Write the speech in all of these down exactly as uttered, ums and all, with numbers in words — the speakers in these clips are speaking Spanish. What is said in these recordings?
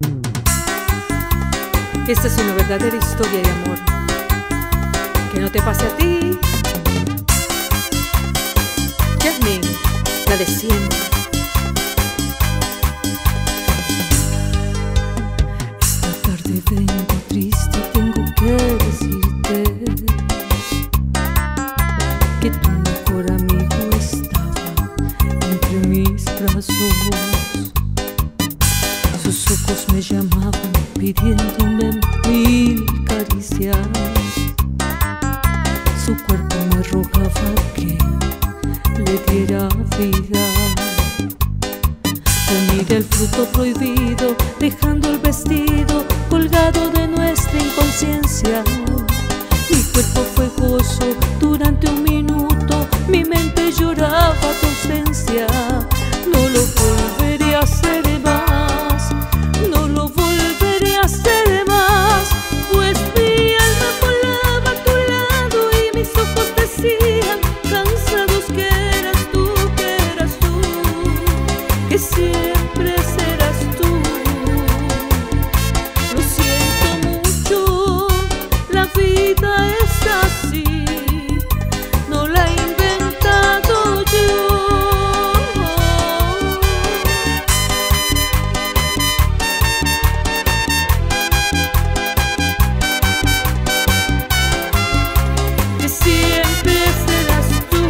Esta es una verdadera historia de amor. Que no te pase a ti. Jasmine, la de siempre. Esta tarde vengo triste, tengo que decirte que tu mejor amigo estaba entre mis brazos. Sus ojos me llamaban pidiéndome mil caricias. Su cuerpo me rogaba que le diera vida. Comí del fruto prohibido, dejando el vestido colgado de nuestra inconsciencia. Mi cuerpo fue gozo durante un minuto, mi mente lloraba tu ausencia. No lo volveré a hacer más, no lo volveré a hacer más, pues mi alma volaba a tu lado y mis ojos decían, cansados, que eras tú, que eras tú, que siempre serás tú. Lo siento mucho, la vida es así, no la he inventado yo. Que siempre serás tú.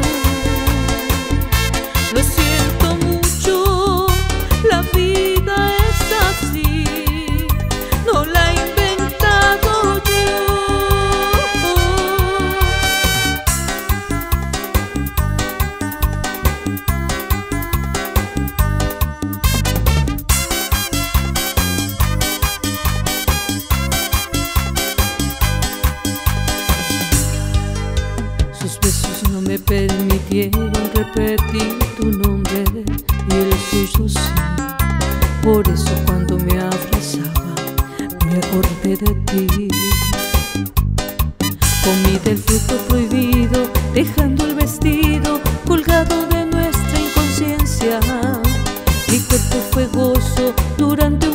Lo siento mucho, la vida es así, no la he inventado yo. Sus besos no me permitieron repetir tu nombre y el suyo sí. Por eso cuando me abrazaba me acordé de ti. Comí del fruto prohibido, dejando el vestido colgado de nuestra inconsciencia. Mi cuerpo fue gozo durante un